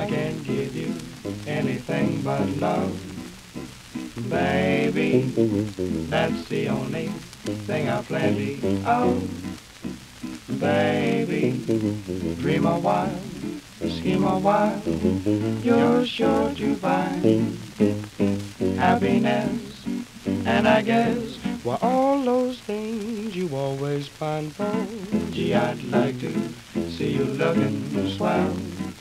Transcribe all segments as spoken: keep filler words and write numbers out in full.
I can't give you anything but love. Baby, that's the only thing I've plenty of. Baby, dream a while, scheme a while, you're sure to find happiness. And I guess, well, all those things you always find for. Gee, I'd like to see you looking swell.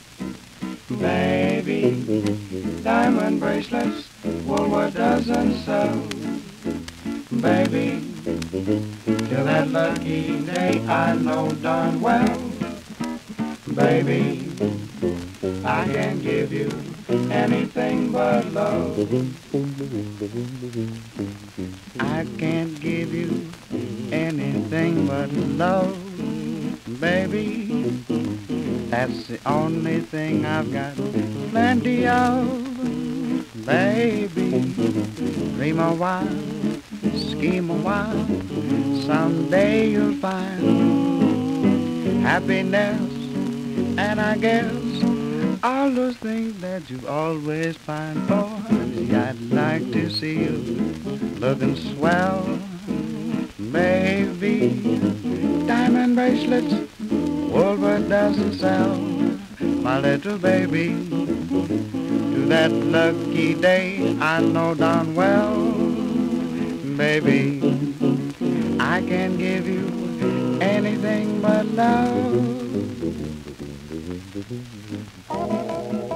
Baby, diamond bracelets, Woolworth doesn't sell. Baby, till that lucky day I know darn well. Baby, I can't give you anything but love. I can't give you anything but love, baby. That's the only thing I've got plenty of. Baby, dream a while, scheme a while, someday you'll find happiness. And I guess all those things that you always find for. I'd like to see you looking swell. Maybe diamond bracelets Woolworth doesn't sell. My little baby, to that lucky day I know darn well. Baby, I can't give you anything but love.